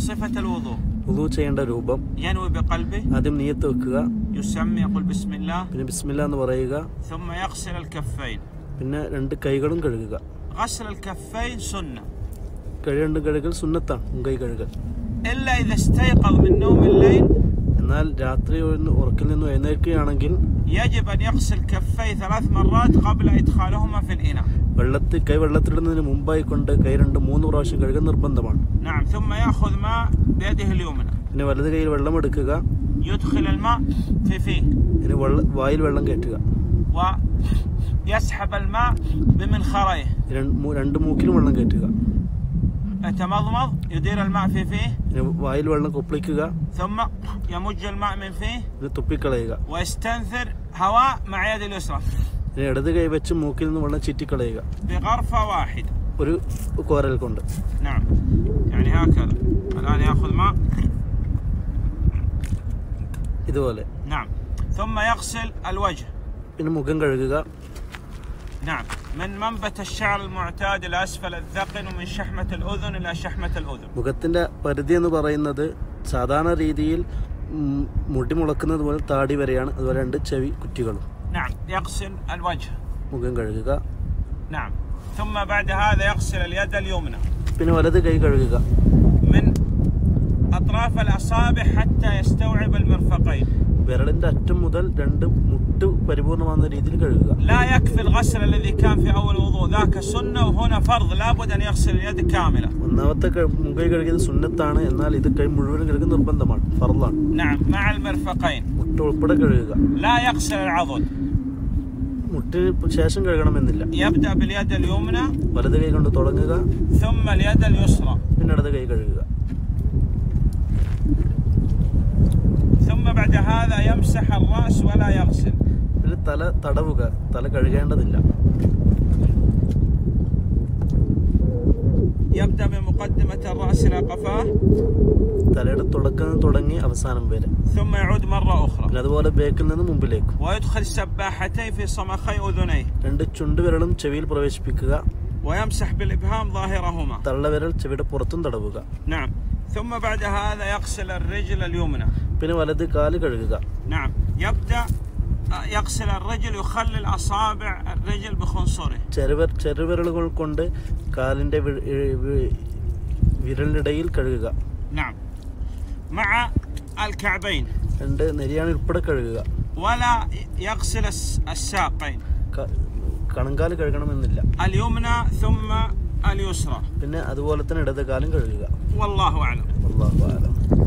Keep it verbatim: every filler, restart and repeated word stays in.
صفة الوضوء വുളൂ ചെയ്യേണ്ട രൂപം ينوي بقلبه ആദ്യം നിയ്യത്ത് വെക്കുക يسمي يقول بسم الله പിന്നെ ബിസ്മില്ലാ എന്ന് പറയുക ثم يغسل الكفين പിന്നെ രണ്ട് കൈകളും കഴുകുക غسل الكفين سنة രണ്ട് കഴുകൽ സുന്നത്താണ് മുൻകൈ കഴുകൽ إلا إذا استيقظ من نوم الليل എന്നാൽ രാത്രി ഉറക്കിൽ നിന്ന് എഴുന്നേൽക്കുകയാണെങ്കിൽ يجب أن يغسل كفيه ثلاث مرات قبل إدخالهما في الإناء വെള്ളത്തിൽ കൈ വെള്ളത്തിലിടുന്നതിന് മുമ്പായി കൊണ്ട് കൈ രണ്ട് മൂന്ന് പ്രാവശ്യം കഴുകൽ നിർബന്ധമാണ് نعم ثم يأخذ ماء بيده اليمنى പിന്നെ വലത് കൈയിൽ വെള്ളം എടുക്കുക يدخل الماء في فيه പിന്നെ വായിൽ വെള്ളം കയറ്റുക ويسحب الماء بمنخريه രണ്ട് മൂക്കിലും വെള്ളം കയറ്റുക يتمضمض يدير الماء في فيه വായിൽ വെള്ളം കൊപ്പിളിക്കുക ثم يمج الماء من فيه ഇത് തുപ്പിക്കളയുക ويستنثر هواء مع يد اليسرى ഇടത് കൈ വെച്ച് മൂക്കിൽ നിന്ന് വെള്ളം ചീറ്റിക്കളയുക بغرفة واحدة ഒരു കോരൽ കൊണ്ട് نعم يعني هكذا الآن يأخذ ماء ഇതുപോലെ نعم ثم يغسل الوجه പിന്നെ മുഖം കഴുകുക نعم من منبت الشعر المعتاد إلى أسفل الذقن ومن شحمة الأذن إلى شحمة الأذن മുഖത്തിന്റെ പരിധി എന്ന് പറയുന്നത് സാധാരണ രീതിയിൽ മുടി മുളക്കുന്നത് പോലെ താടി വരെയാണ് അതുപോലെ രണ്ട് ചെവി കുറ്റികളും نعم يغسل الوجه മുഖം കഴുകുക نعم ثم بعد هذا يغسل اليد اليمنى പിന്നെ വലത് കൈ കഴുകുക من أطراف الأصابع حتى يستوعب المرفقين വിരലിന്റെ അറ്റം മുതൽ രണ്ട് മുട്ട് പരിപൂർണമാകുന്ന രീതിയിൽ കഴുകുക لا يكفي الغسل الذي كان في أول وضوء ذاك سنة وهنا فرض لابد أن يغسل اليد كاملة ഒന്നാമത്തെ മുഖം കഴുകിയത് സുന്നത്താണ് എന്നാൽ ഇത് കൈ മുഴുവൻ കഴുകുന്നത് നിർബന്ധമാണ് ഫർളാണ് نعم مع المرفقين മുട്ട് ഉൾപ്പെടെ കഴുകുക لا يغسل العضد മുട്ടിന് ശേഷം കഴുകണമെന്നില്ല يبدأ باليد اليمنى വലത് കൈ കൊണ്ട് തുടങ്ങുക ثم اليد اليسرى പിന്നെ ഇടത് കൈ കഴുകുക ثم بعد هذا يمسح الرأس ولا يغسل പിന്നെ തല തടവുക തല കഴുകേണ്ടതില്ല يبدأ بمقدمة الرأس إلى قفاه തലയുടെ തുടക്കം തുടങ്ങി അവസാനം വരെ ثم يعود مرة أخرى പിന്നെ അതുപോലെ ബേക്കിൽ നിന്ന് മുമ്പിലേക്ക് ويدخل سباحتين في صمخي أذنيه രണ്ട് ചുണ്ടുവിരലും ചെവിയിൽ പ്രവേശിപ്പിക്കുക ويمسح بالإبهام ظاهرهما തള്ളവിരൽ ചെവിയുടെ പുറത്തും തടവുക نعم ثم بعد هذا يغسل الرجل اليمنى പിന്നെ വലത് കാല് കഴുകുക نعم يبدأ يغسل الرجل يخلل أصابع الرجل بخنصره ചെറുവിര ചെറുവിരലുകൾ കൊണ്ട് കാലിന്റെ വിരലിനിടയിൽ കഴുകുക نعم مع الكعبين രണ്ട് നെരിയാണി ഉൾപ്പെടെ കഴുകുക ولا يغسل الساقين കണങ്കാല് കഴുകണമെന്നില്ല اليمنى ثم اليسرى പിന്നെ അതുപോലെ തന്നെ ഇടത് കാലും കഴുകുക والله أعلم അല്ലാഹു അഅലം